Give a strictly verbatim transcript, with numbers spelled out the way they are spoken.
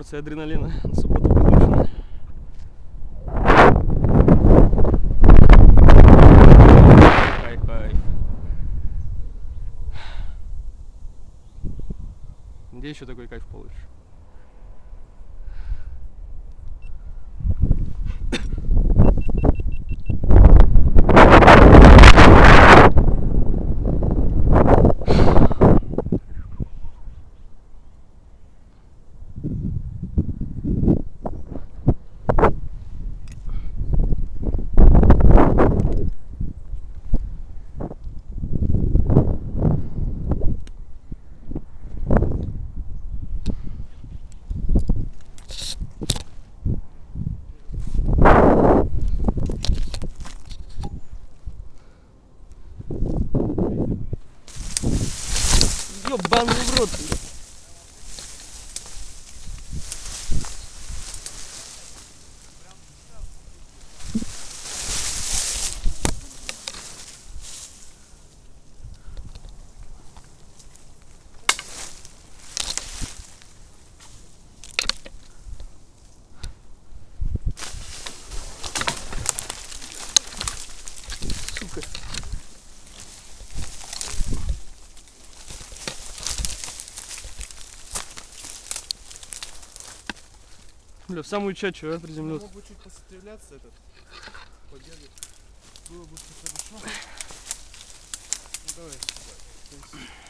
порция адреналина на субботу получена. Кайф, кайф. Где еще такой кайф получишь? Ёбаный в рот. Сука. Бля, в самую чачу, а, приземлился. Мог бы чуть пострелять этот, побегать. Было бы все хорошо. Ну давай, давай.